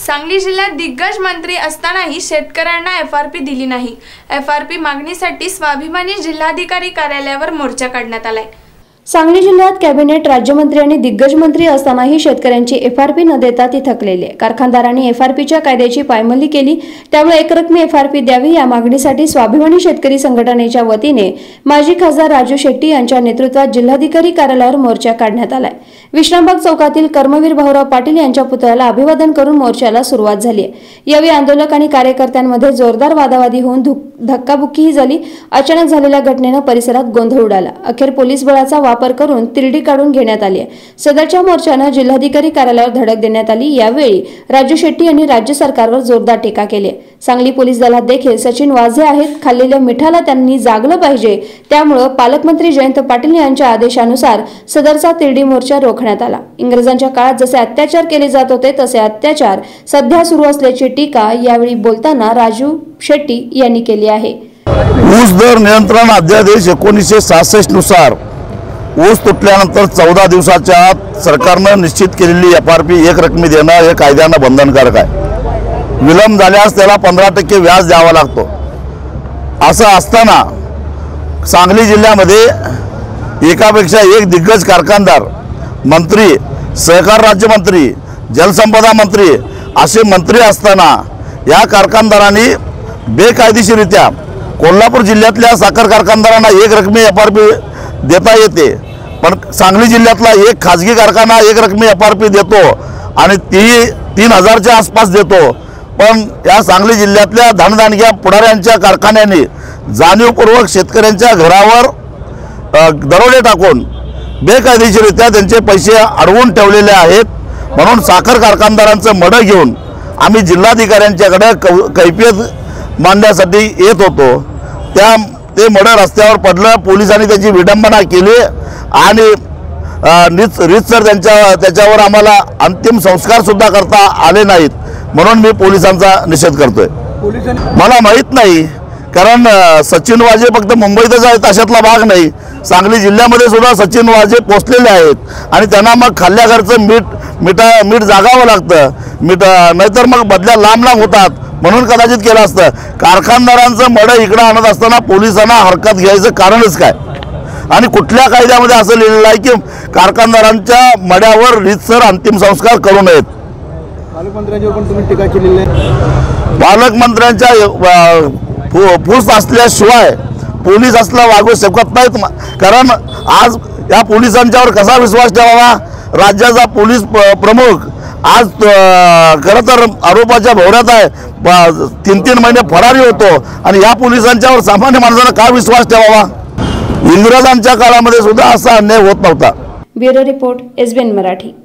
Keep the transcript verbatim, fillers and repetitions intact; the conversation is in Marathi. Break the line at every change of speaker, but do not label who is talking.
सांगली जिल्ह्यात दिग्गज मंत्री असतानाही शेतकऱ्यांना एफ आर पी दिली नाही। एफ आर पी मागणीसाठी स्वाभिमानी जिल्हाधिकारी कार्यालयावर मोर्चा काढण्यात आलाय।
सांगली जिल्ह्यात कॅबिनेट राज्यमंत्री आणि दिग्गज मंत्री असतानाही शेतकऱ्यांची एफ आर पी न देता ती थकलेली आहे। कारखानदारांनी एफ आर पीच्या कायद्याची पायमल्ली केली, त्यामुळे एकरकमी एफ आर पी द्यावी या मागणीसाठी स्वाभिमानी शेतकरी संघटनेच्या वतीने माजी खासदार राजू शेट्टी यांच्या नेतृत्वात जिल्हाधिकारी कार्यालयावर मोर्चा काढण्यात आलाय। विश्रामबाग चौकातील कर्मवीर भाऊराव पाटील यांच्या पुतळ्याला अभिवादन करून मोर्चाला सुरुवात झाली आहे। यावेळी आंदोलक आणि कार्यकर्त्यांमध्ये जोरदार वादावादी होऊन धक्काबुक्कीही झाली। अचानक झालेल्या घटनेने परिसरात गोंधळ उडाला। अखेर पोलीस बळाचा वापर करून तिरडी काढून घेण्यात आली आहे। सदरच्या मोर्चाने जिल्हाधिकारी कार्यालयावर धडक देण्यात आली। यावेळी राजू शेट्टी यांनी राज्य सरकारवर जोरदार टीका केली। सांगली पोलीस दलात देखील सचिन वाझे आहेत, खाल्लेल्या मिठाला त्यांनी जागलं पाहिजे, त्यामुळे पालकमंत्री जयंत पाटील यांच्या आदेशानुसार सदरचा तिरडी मोर्चा रोखण्यात आला। इंग्रजांच्या काळात जसे अत्याचार केले जात होते तसे अत्याचार सध्या सुरू असल्याची टीका यावेळी बोलताना राजू शेट्टी यांनी केली आहे।
ऊस दर नियंत्रण अध्यादेश एकोणीसशे सहासष्ट नुसार ऊस तुटल्यानंतर चौदा दिवसाच्या आत सरकारनं निश्चित केलेली एफ आर पी एक रकमी देणं हे कायद्यानं बंधनकारक आहे। विलंब झाल्यास त्याला पंधरा टक्के व्याज द्यावा लागतो। असं असताना सांगली जिल्ह्यामध्ये एकापेक्षा एक दिग्गज कारखानदार, मंत्री, सहकार राज्यमंत्री, जलसंपदा मंत्री असे मंत्री असताना या कारखानदारांनी बेकायदेशीररित्या कोल्हापूर जिल्ह्यातल्या साखर कारखानदारांना एक रकमी एफ आर पी देता येते, पण सांगली जिल्ह्यातला एक खाजगी कारखाना एक रकमी एफ आर पी देतो आणि ती तीन हजारच्या आसपास देतो। पण या सांगली जिल्ह्यातल्या धनदानग्या पुढाऱ्यांच्या कारखान्यांनी जाणीवपूर्वक शेतकऱ्यांच्या घरावर दरोडे टाकून बेकायदेशीररित्या त्यांचे पैसे अडवून ठेवलेले आहेत। म्हणून साखर कारखानदारांचं मडं घेऊन आम्ही जिल्हाधिकाऱ्यांच्याकडे कैफियत मांडण्यासाठी येत होतो। त्या ते मडं रस्त्यावर पडलं, पोलिसांनी त्याची विडंबना केली आणि रीत रीतसर त्यांच्या त्याच्यावर आम्हाला अंतिम संस्कार सुद्धा करता आले नाहीत। म्हणून मी पोलिसांचा निषेध करतोय। मला माहीत नाही, कारण सचिन वाझे फक्त मुंबईतच आहेत अशातला भाग नाही, सांगली जिल्ह्यामध्ये सुद्धा सचिन वाझे पोचलेले आहेत आणि त्यांना मग खाल्ल्याघरचं मीठ मिठा मीठ जागावं लागतं, मीठ नाहीतर मग बदल्या लांब लांब होतात। म्हणून कदाचित केलं असतं। कारखानदारांचं मडं इकडं आणत असताना पोलिसांना हरकत घ्यायचं कारणच काय? आणि कुठल्या कायद्यामध्ये असं लिहिलेलं आहे की कारखानदारांच्या मड्यावर रीतसर अंतिम संस्कार करू नयेत?
पालकमंत्र्यांच्यावर पण तुम्ही टीका केलेली आहे।
पालकमंत्र्यांच्या फूस असल्याशिवाय पोलीस असला वागू शकत नाहीत, कारण आज या पोलिसांच्यावर कसा विश्वास ठेवावा? राज्याचा पोलीस प्रमुख आज खरं तर आरोपाच्या भोवऱ्यात आहे, तीन तीन महिने फरारी होतो आणि या पोलिसांच्यावर सामान्य माणसाला काय विश्वास ठेवावा? इंग्रजांच्या काळामध्ये सुद्धा असा अन्याय होत नव्हता।
Bureau report, S B N Marathi.